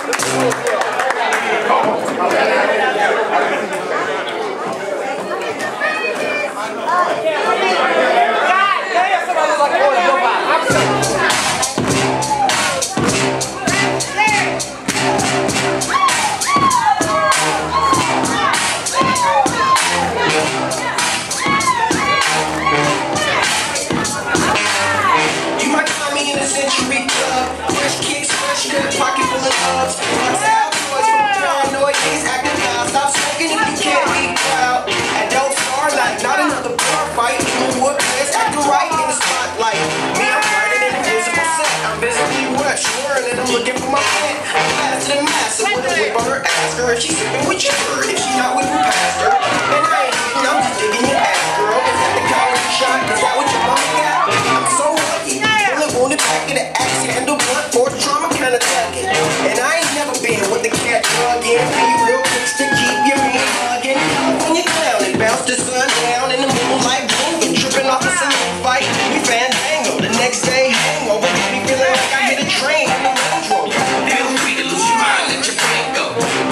If she's sipping with your bird, if she not with me, past her. And I ain't hating, I'm just digging your ass, girl. Is that the college shot? Is that what your mama got? I'm so lucky. Only wounded back in the axe handle, blunt force trauma kinda tugging. And I ain't never been with the cat drug in. Be real quick to keep your mean hugging. When you clowning, bounce the sun down in the moonlight, boom, tripping off the saloon fight. We fandango, the next day hangover. Me feeling like I hit a train in the Range Rover. Feel free to lose your mind, let your brain go.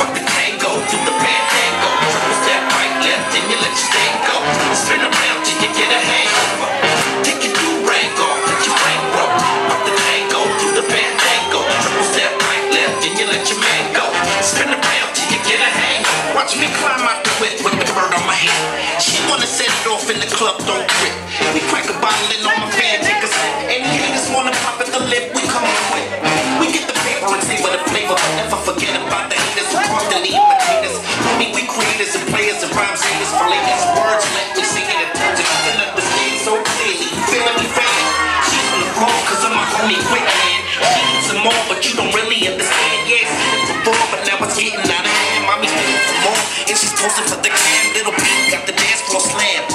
To the fandango, triple step right, left, and you let your thing go. Spin around till you get a hangover. Take your do-rag off, let your brain grow. Up the tango, to the fandango, triple step right, left, and you let your man go. Spin around till you get a hangover. Watch me climb out the whip with the bird on my head. She wanna set it off in the club, don't quit. We crack a bottle in on my fan, take a sip. Any haters wanna pop at the lip, we come on quick. We get the paper and savor the flavor, but never forget about the haters who cross the lead. We creators and players and rhyme singers, latest words, let me sing it in terms of you can understand so clearly. Feeling me, fan? She's on the road cause I'm my homie quick man. She needs some more, but you don't really understand. Yeah, seen it before, but now it's getting out of hand. Mommy's looking for more, and she's posting for the cam. Little beat got the dance floor slammed.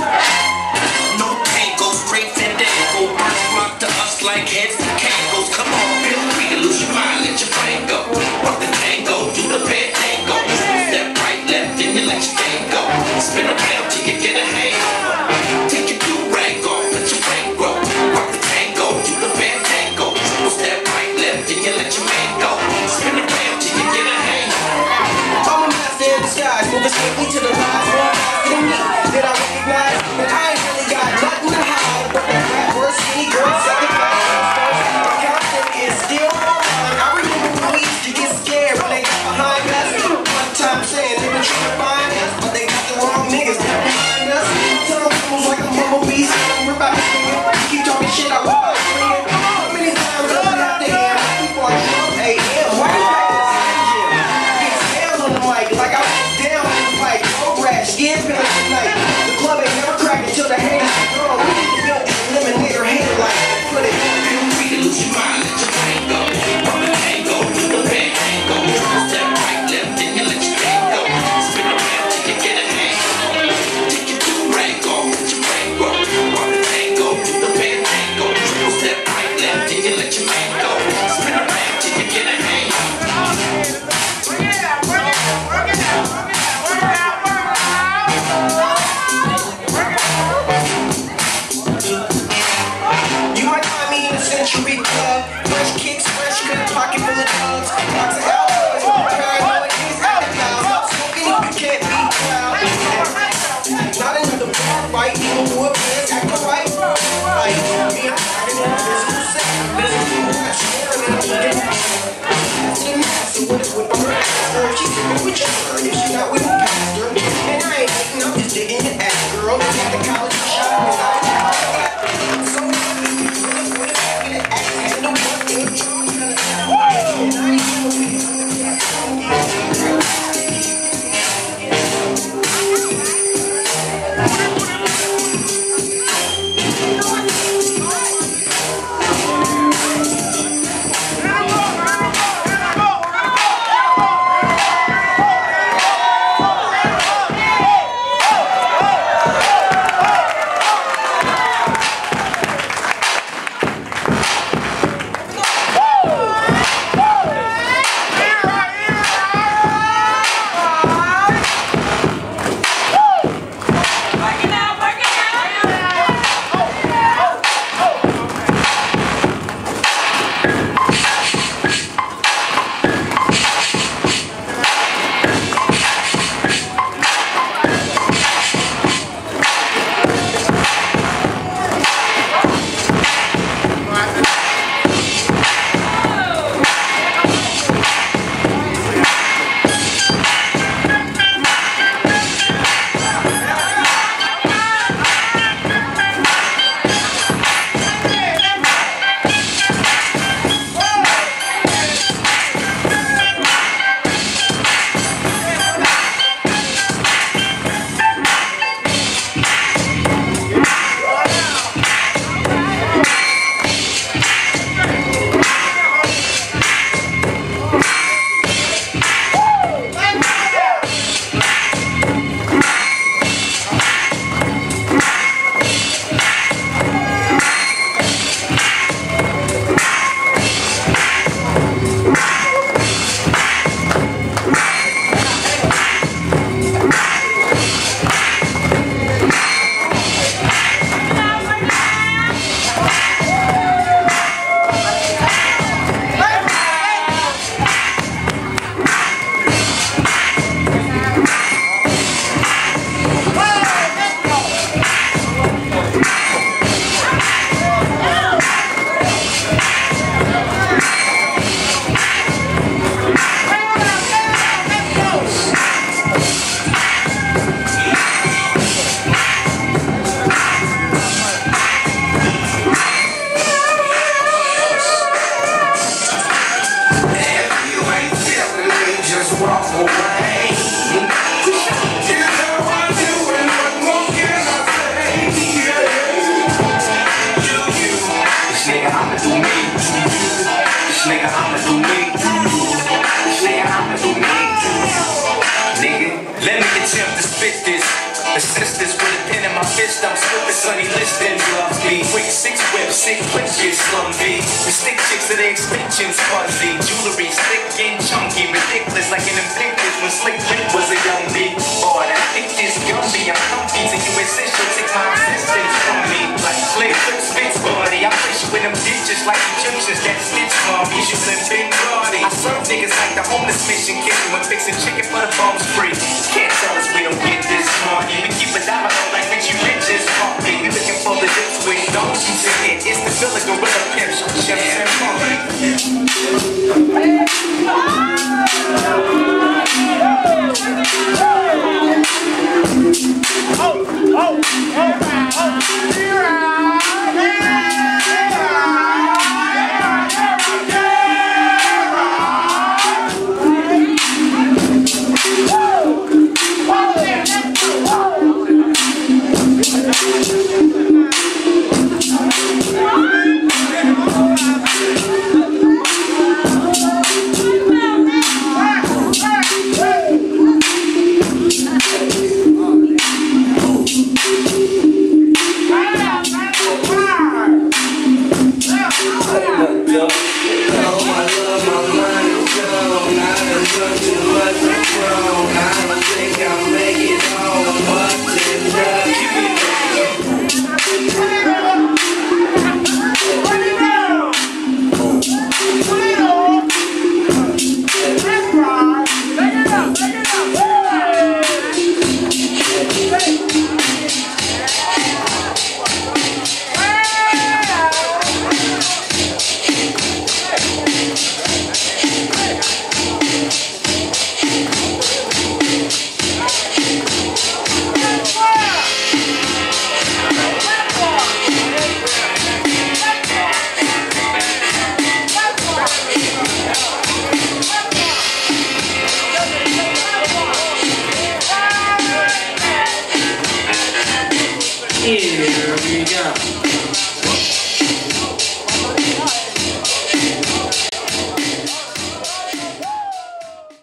No tango, straight fandango. Birds flock to us like heads to cangos. Come on, feel free to lose your mind, let your brain go. Rock the tango, do the bad tango. Step right, left, and you let your thing go. Spin around till you get a hangover. Take your do-rag off, let your brain grow. Rock the tango, do the bad tango. Triple step right, left, and you let your man go. Spin around till you get a hangover. I'm a master in disguise, moving swiftly to the rise. More faster than me, did I recognize? But I ain't really got nothing to hide. But that rap word, skinny girl, second class. My content is still online. I remember when we used to get scared when they got behind us. One time saying they were trying to find us, but they got the wrong niggas that behind us. Some of them was like a bumblebee, some rip out the finger. Keep talking shit, I whip out the finger. How many times I went out there before I drunk AM? Why you back in the gym? Big scales on the mic, like I was down in the pipe. Road rash, skin feeling tonight. The club ain't never cracked until the haters are gone. We need to build this eliminator hand like put it on. Feel free to lose your mind, let your brain go. From the tango to the bad tango. Step right, left, and you let your thing go. Spin around till you get a hangover. Take your do-rag off, let your brain grow. From the tango to the bad tango. Triple step right, left, and you let your man go. Spin around till you get a hangover. Work it out, work it out, work it out, work it out, work it out, work it out. You might find me in a Century Club. Fresh kicks, fresh cut, pocket full of drugs. Lots of alcohol, paranoid, he's out of town. Stop smoking if you can't be proud. Not another bar fight, even wood pants, act right. Like me, I'm talking in physical sex. Physical rush, swearing and I'm looking at to the master, what it would burn. If she's sipping with your bird, if she not with me, pastor. And I ain't hating, I'm just digging your ass, girl. You got the college shot, cause I ain't so sick bitches, slumpy. The stick chicks of the extensions, fuzzy. Jewelry, slick and chunky. Ridiculous like an Invictus when Slick Rick was a young B. Boy, I think this Gumby, I'm comfy. To you essential, take my assistance from me. Like Slick, spits, buddy. I fish with them ditches like Egyptians that stitch from issues and big body. I serve niggas like the homeless mission kitchen when fixing chicken for the bones free. Can't tell us we don't get this smarty. We keep a dollar on like Richie Rich is funky. We looking for the dips with don't you see it? It's the Villa Gorilla Pimp, Chef and Funky. Here we go.